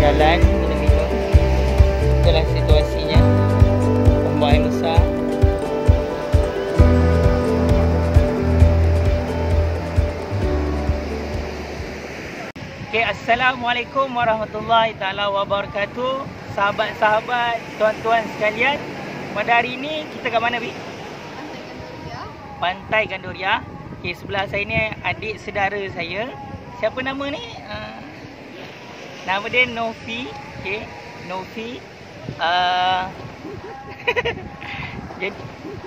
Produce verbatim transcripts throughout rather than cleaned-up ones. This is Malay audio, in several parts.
jalan minum-minum. Itulah situasinya. Ombak yang besar. Okay, Assalamualaikum warahmatullahi taala wabarakatuh. Sahabat-sahabat, tuan-tuan sekalian, pada hari ini kita kat mana, Bi? Pantai Gandoria. Okay, sebelah saya ni adik saudara saya. Siapa nama ni? Uh, nama dia Nofi. Okay, Nofi. Uh, jadi,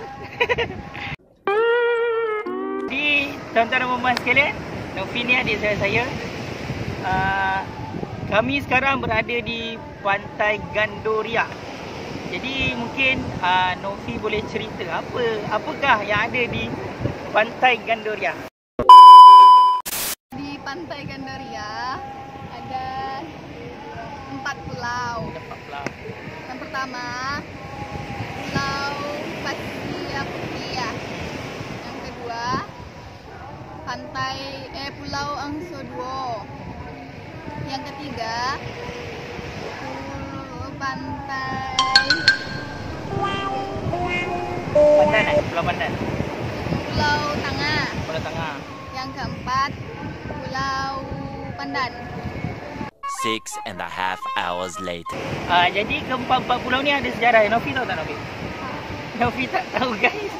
jadi tuan-tuan dan puan sekalian, Nofi ni adik saudara saya. Uh, kami sekarang berada di Pantai Gandoria. Jadi mungkin uh, Nofi boleh cerita apa apakah yang ada di Pantai Gandoria. Di Pantai Gandoria ada empat pulau. Empat pulau. Yang pertama Pulau Pasir Putih. Yang kedua Pantai eh Pulau Angsoduo. Yang ketiga Pantai Pandan eh? Pulau Pandan. Pulau Tangah. Pulau Tangah. Yang keempat Pulau Pandan. Six and a half hours later. Uh, jadi keempat-empat pulau ni ada sejarah. Nofi tahu tak, Nofi? Nofi tak tahu, guys.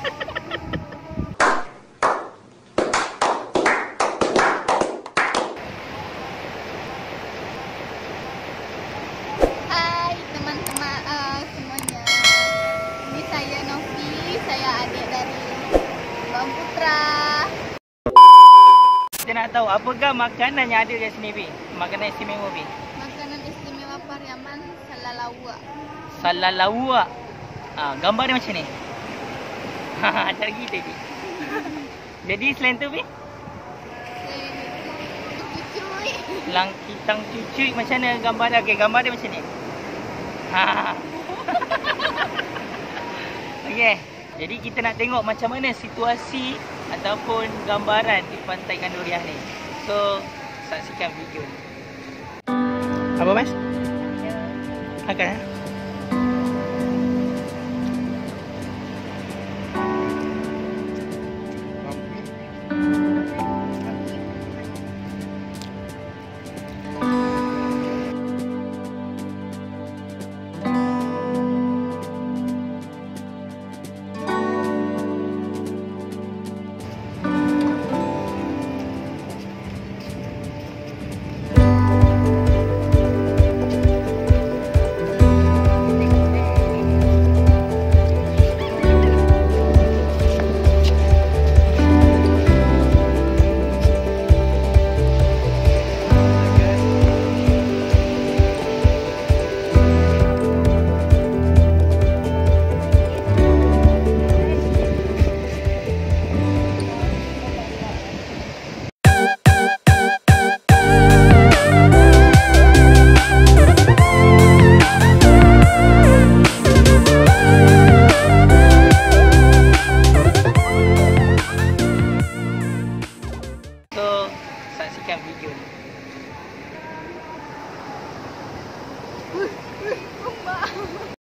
Hai teman-teman uh, semuanya. Ini saya Nofi, saya adik dari Bang Putra. Kita nak tahu apakah makanan yang ada kat sini, Bi? Makanan istimewa, Bi? Makanan istimewa Pariaman salalawak. Salalawak. Ah, gambar dia macam ni. Ha, tak lagi tadi. Jadi selain tu, Bi? Cucuy. Langkitang cucuy macam mana gambar dia? Okey, gambar dia macam ni. Ha. Okey. Jadi kita nak tengok macam mana situasi ataupun gambaran di Pantai Gandoria ni. So, saksikan video ni. Apa, Mas? Ya. Makan eh? Saksikan video ni.